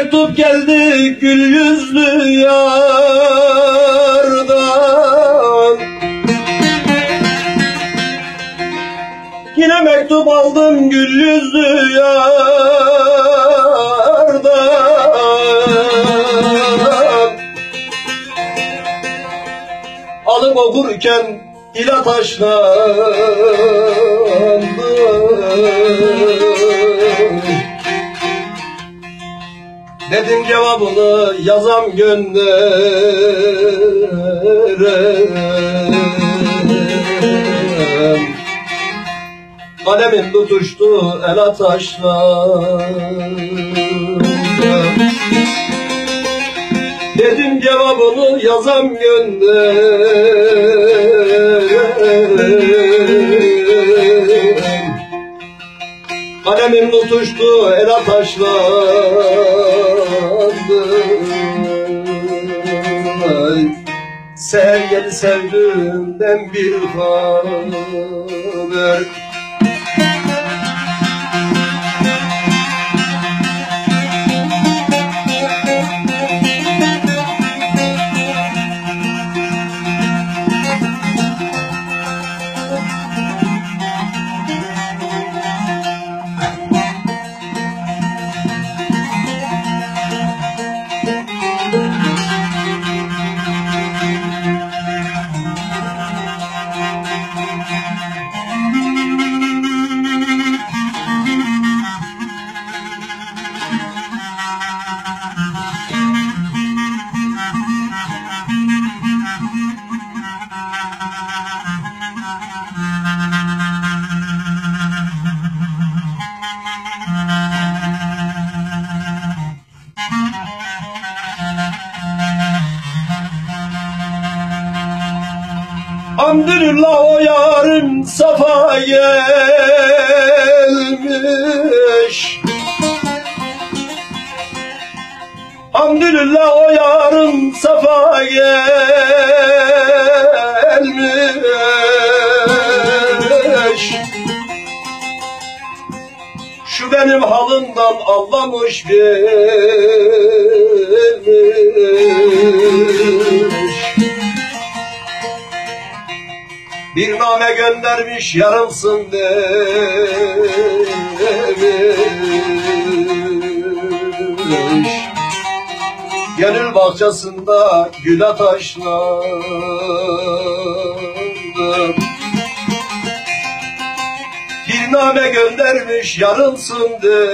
mektup geldi gül yüzlü yardan. Yine mektup aldım gül yüzlü yardan. Alıp okurken dile taşlandım. Dedim cevabını yazam gönderem. Kalemim tutuştu ele taşlandım. Dedim cevabını yazam gönderem. Kalemim tutuştu ele taşlandı. Seher geldi sevdumden bir haber. Hamdülillah o yarım safa gelmiş. Hamdülillah o yarım safa gelmiş. Şu benim halımdan anlamış bilmiş. Bir name göndermiş yarımsın demiş. Gönül bahçesinde güle taşlandım. Bir name göndermiş yarımsın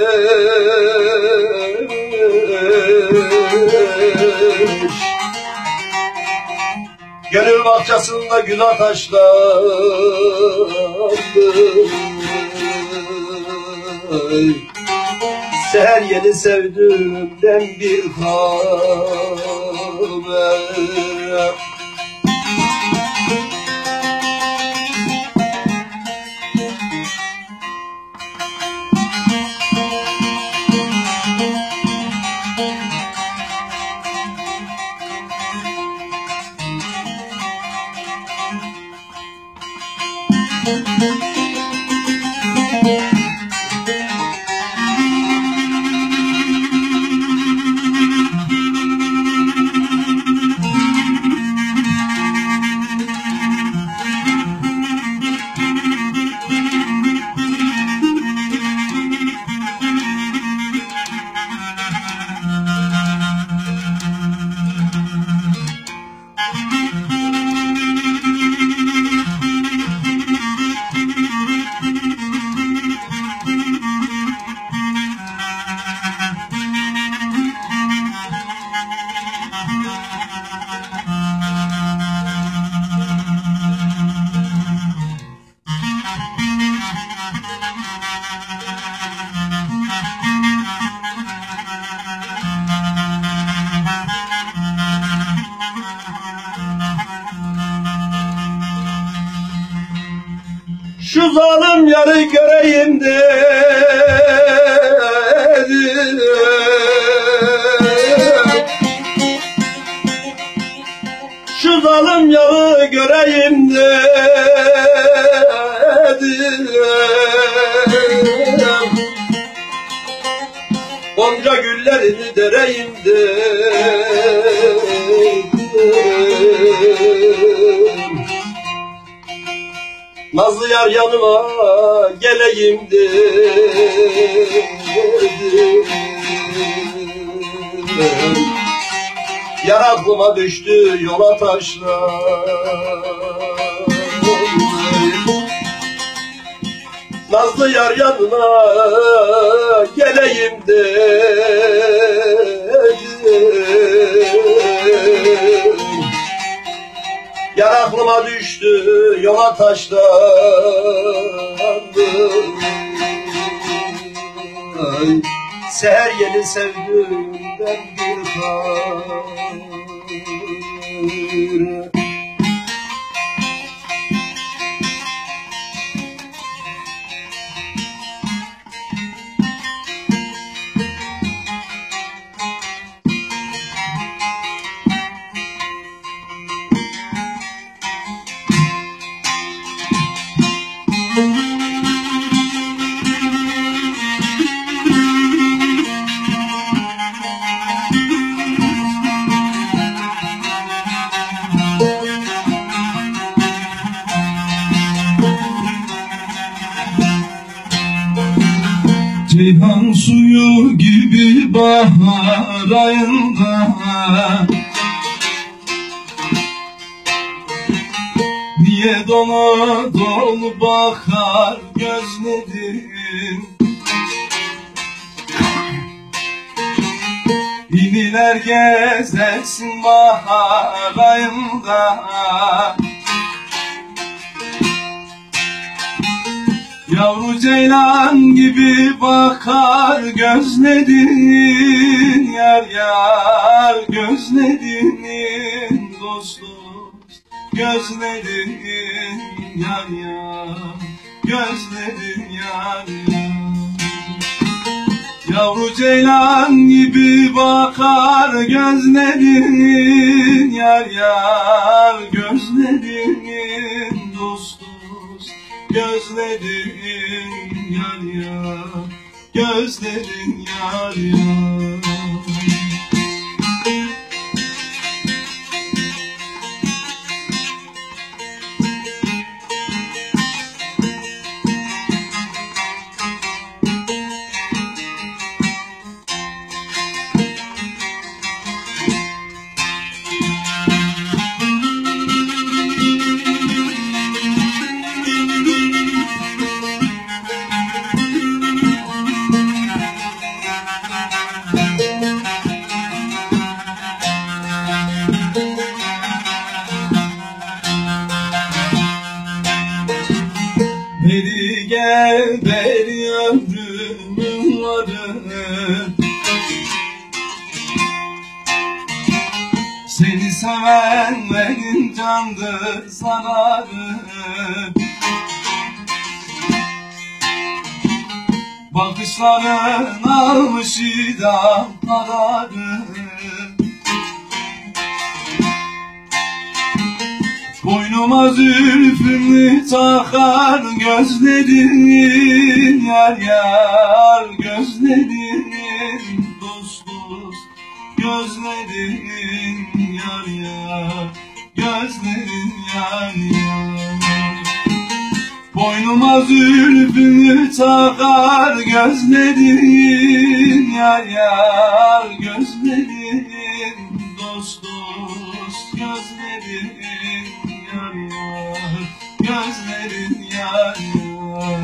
demiş. Gönül bahçesinde güle taşlandım. Seher yeni sevdumden bir haber. Şu zalim yarı göreyim dedim. Şu zalim yarı göreyim dedim. Gonca güllerini dereyimdir. Nazlı yar yanıma geleyimdir. Yar aklıma düştü yola taşlar. Nazlı yar yanına geleyim dedim. Yar aklıma düştü yola taşlandı. Seher yeni sevdiğimden bir kar. Ceyhan suyu gibi bahar ayında, niye dolu dolu bakar gözlerin? İniler gezersin bahar ayında, yavru ceylan gibi bakar gözlerin, yar yar gözlerin, dost dost gözlerin, yar yar gözlerin, yar yar. Yavru ceylan gibi bakar gözlerin, yar yar gözlerin, dost dost gözlerin, yar yar gözlerin, yar yar. Beri gel beri ömrümün varı, seni sevenlerin candır zararı. Bakışların almış idam kararı. Boynuma zülfünü takar gözlerin, yar yar gözlerin, dost dost gözlerin, yar yar gözlerin, yar yar. Boynuma zülfünü takar gözlerin, yar yar gözlerin, dost dost gözlerin, yar yar gözlerin, yar yar.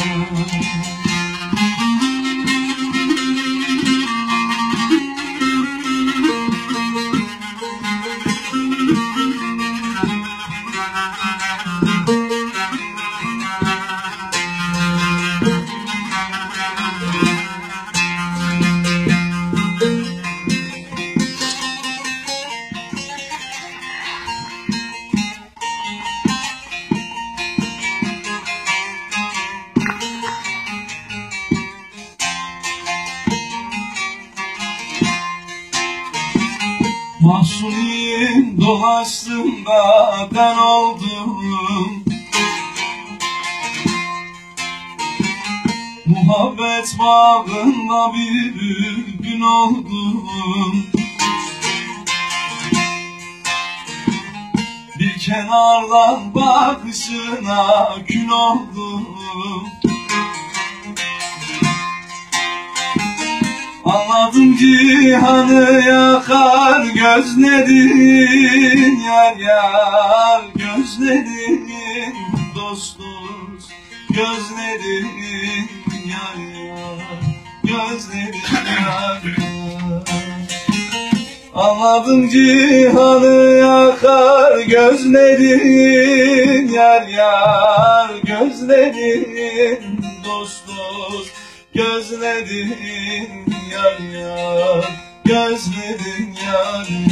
Mahzuniyim dolaştım da ben oldum, muhabbet bağında bir bülbül kün oldum. Bir kenardan bakışına kül oldum. Anladım cihanı yakar gözlerin, yar yar gözlerin, dost dost gözlerin, yar yar gözlerin, yar yar. Anladım cihanı yakar gözlerin, yar yar gözlerin, dost dost gözlerin, yar yar gözlerin, yar yar.